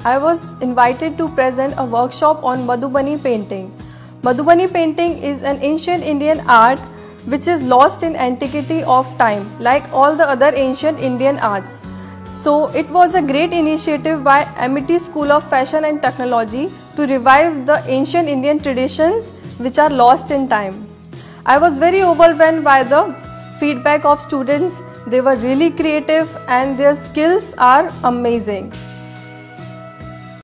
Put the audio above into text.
I was invited to present a workshop on Madhubani painting. Madhubani painting is an ancient Indian art which is lost in antiquity of time, like all the other ancient Indian arts. So it was a great initiative by Amity School of Fashion and Technology to revive the ancient Indian traditions which are lost in time. I was very overwhelmed by the feedback of students. They were really creative and their skills are amazing.